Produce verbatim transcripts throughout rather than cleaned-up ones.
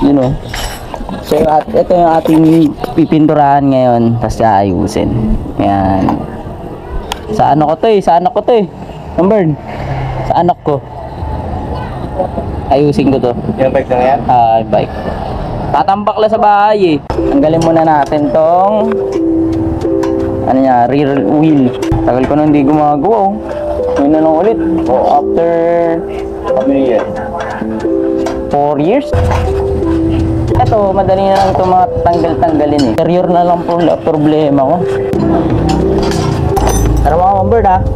Yun o. So at ito yung ating pipinturahan ngayon, tapos aayusin. Ayan. Sa ano ko to eh, sa anak ko to eh. Bird. Sa anak ko. Ayusin ko to. Yung bike na yan? Ah, uh, bike. Tatambak lang sa bahay eh. Tanggalin muna natin tong ano niya, rear wheel. Tagal ko na hindi gumagawa oh. Ngayon na lang ulit. Oh, after how many years? four years. Ito, madali na lang ito mga tanggal-tanggalin eh. Interior na lang po problema ko. Tara mga Bird ha.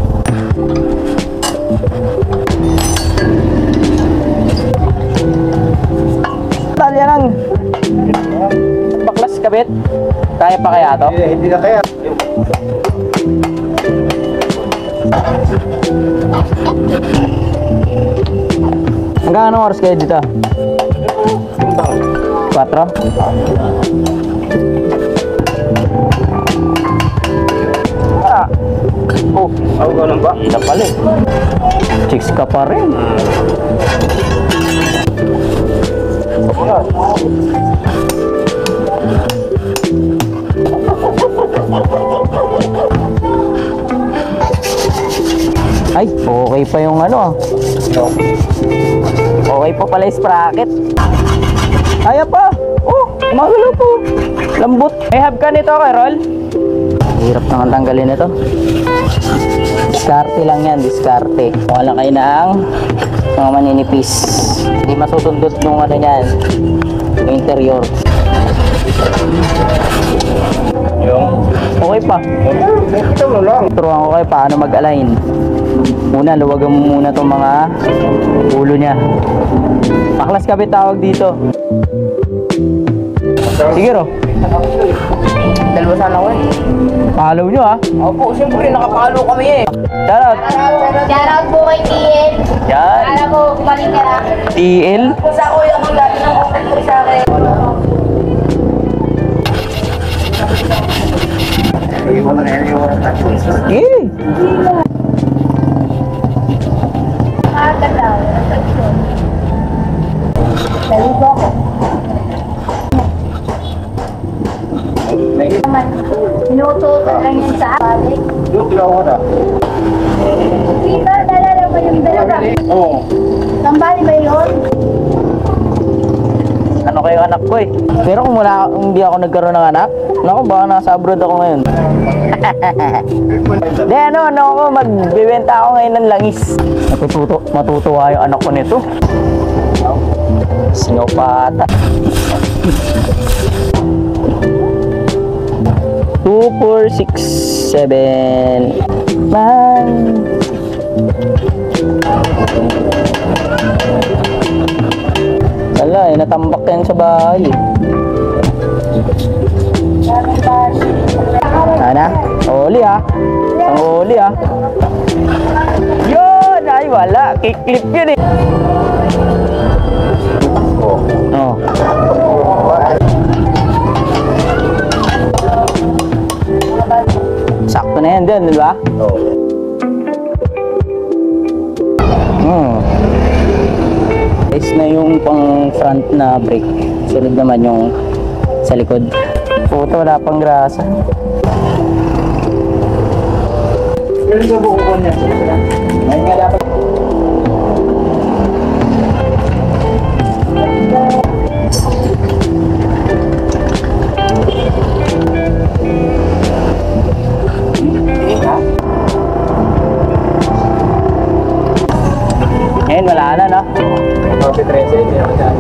Talya lang. Baklas kabit. Kaya pa kaya to? Hindi, hindi na kaya. Hanggang anong oras kayo dito? Quatro? Ah. Oh, ako ganun ba? hindi na pala eh. Chicks ka pa rin. Ay, okay pa yung ano. Okay pa pala yung sprocket. Kaya pa. Oh, magalo po. Lambot. May hub ka nito, Carol? Hirap naman tanggalin ito. Diskarte lang yan, diskarte. Wala kayo ng mga maninipis. Hindi masutundot nung ano yan. Yung interior. Yung? Okay pa. Ito mo lang. Turuan ko kayo paano mag-align. Una, luwagan mo muna itong mga ulo niya. Paklas kabit tawag dito. Sige ro. Dalawa sana ko eh. Follow nyo ha. Opo, siyempre nakapalo kami eh. Shoutout. Shoutout po kay T L. Yan. Alam mo, kumaling ka na. T L. Kung sa kuya ko dati ng contact ko sa akin. Iwan na yan yung Sige. Ah, ganda. Naligo ako. Minuto lang yun sa balik. yung kilaw ko na. Dito, nalala mo yung dalawa. Oo. Sambali ba yun? Ano kayo anak ko eh. Pero kung wala, kung hindi ako nagkaroon ng anak, naku baka nasa abroad ako ngayon. Di ano, ano ako, magbibenta ako ngayon ng langis. Matututo, matutuwa yung anak ko nito. Sinopata. two, four, six, seven, nine. Wala eh, natambak yan sa bahay eh. Ano? Uli ah. Isang uli ah. Yun! Ay wala. Kiklip yun eh. Oh. Sakto na yan din, di ba? Oo. Hmm. Guys na yung pang front na brake. Sunod naman yung sa likod. Puto, wala pang grasa. Pero sa buko ko niya. May nga dapat. Ngayon, wala na, no? Coffee trece, hindi ako dyan.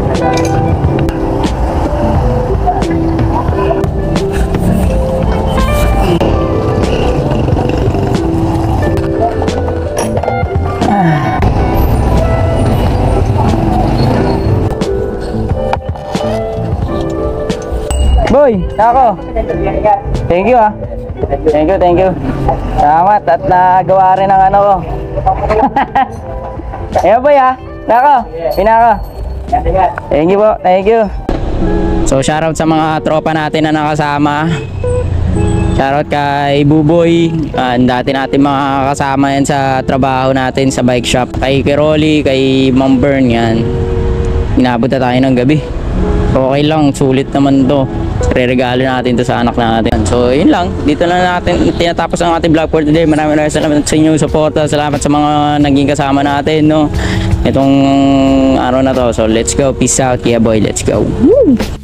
Boy, ako. Thank you ah. Thank you, thank you. Salamat at nagawa rin ang ano ko. Ayan boy ah. Nako, pinako. Thank you po, thank you. So shoutout sa mga tropa natin na nakasama. Shoutout kay Buboy, uh, dati natin mga kasama yan sa trabaho natin sa bike shop. Kay Keroli, kay Ma'am Bern yan. Inabot na tayo ng gabi. okay lang, sulit naman to. Re-regalo natin to sa anak natin. So yun lang, dito na natin tinatapos ang ating vlog for today. Maraming maraming salamat sa inyong suporta. Salamat sa mga naging kasama natin, no, itong araw na to. So let's go, peace out, yeah boy, let's go. Woo!